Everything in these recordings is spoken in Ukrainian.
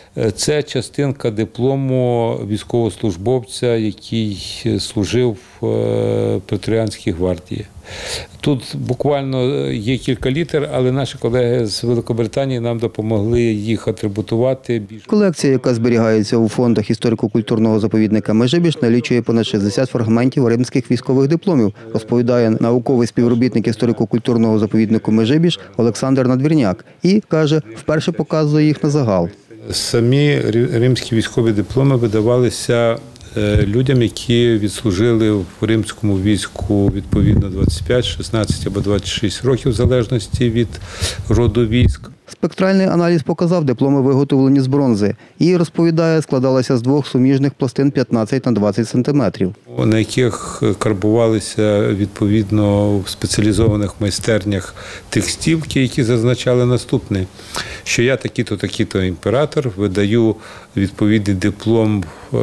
Це частинка диплому військовослужбовця, який служив в преторіанській гвардії. Тут буквально є кілька літер, але наші колеги з Великобританії нам допомогли їх атрибутувати. Колекція, яка зберігається у фондах історико-культурного заповідника Межибіж, налічує понад 60 фрагментів римських військових дипломів, розповідає науковий співробітник історико-культурного заповіднику Межибіж Олександр Надвірняк і, каже, вперше показує їх на загал. Самі римські військові дипломи видавалися людям, які відслужили в римському війську відповідно 25, 16 або 26 років, в залежності від роду військ. Спектральний аналіз показав, дипломи виготовлені з бронзи. І, розповідає, складалися з двох суміжних пластин 15 на 20 сантиметрів. На яких карбувалися відповідно в спеціалізованих майстернях текстівки, які зазначали наступне, що я такий-то імператор, видаю відповідний диплом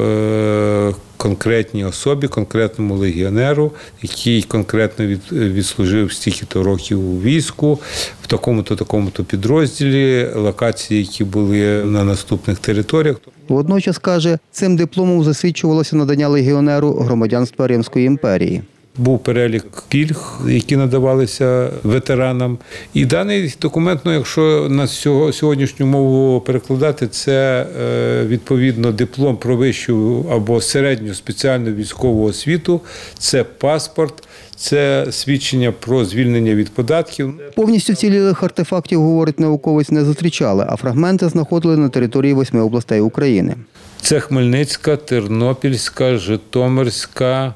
конкретній особі, конкретному легіонеру, який конкретно відслужив стільки-то років у війську, в такому-то підрозділі, локації, які були на наступних територіях. Водночас, каже, цим дипломом засвідчувалося надання легіонеру громадянства Римської імперії. Був перелік пільг, які надавалися ветеранам. І даний документ, якщо на сьогоднішню мову перекладати, це відповідно диплом про вищу або середню спеціальну військову освіту, це паспорт, це свідчення про звільнення від податків. Повністю вцілілих артефактів, говорить науковець, не зустрічали, а фрагменти знаходили на території 8 областей України. Це Хмельницька, Тернопільська, Житомирська,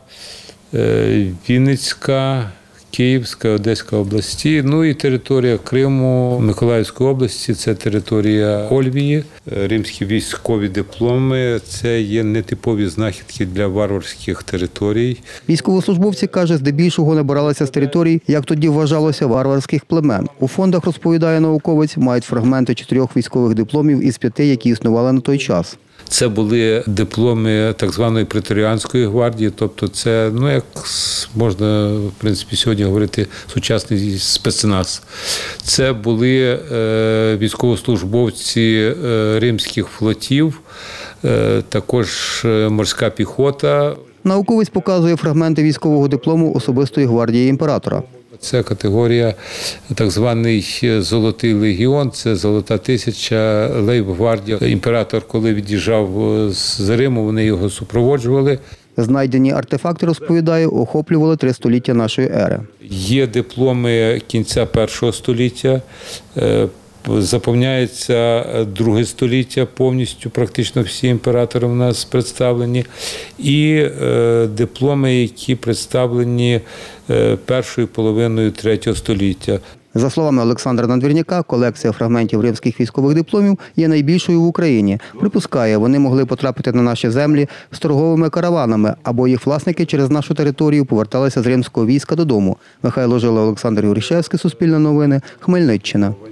Вінницька, Київська, Одеська області, і територія Криму, Миколаївської області, це територія Ольвії. Римські військові дипломи – це є нетипові знахідки для варварських територій. Військовослужбовці, каже, здебільшого набиралися з територій, як тоді вважалося, варварських племен. У фондах, розповідає науковець, мають фрагменти 4 військових дипломів із 5, які існували на той час. Це були дипломи так званої преторіанської гвардії, тобто це, як можна, в принципі, сьогодні говорити, сучасний спецназ. Це були військовослужбовці римських флотів, також морська піхота. Науковець показує фрагменти військового диплому особистої гвардії імператора. Це категорія так званий «Золотий легіон», це «Золота тисяча», лейб-гвардія. Імператор, коли від'їжджав з Риму, вони його супроводжували. Знайдені артефакти, розповідає, охоплювали 3 століття нашої ери. Є дипломи кінця 1-го століття, заповняється 2 століття, повністю практично всі імператори в нас представлені, і дипломи, які представлені першою половиною 3-го століття. За словами Олександра Надвірняка, колекція фрагментів римських військових дипломів є найбільшою в Україні. Припускає, вони могли потрапити на наші землі з торговими караванами, або їх власники через нашу територію поверталися з римського війська додому. Михайло Жила, Олександр Юрішевський, Суспільне новини, Хмельниччина.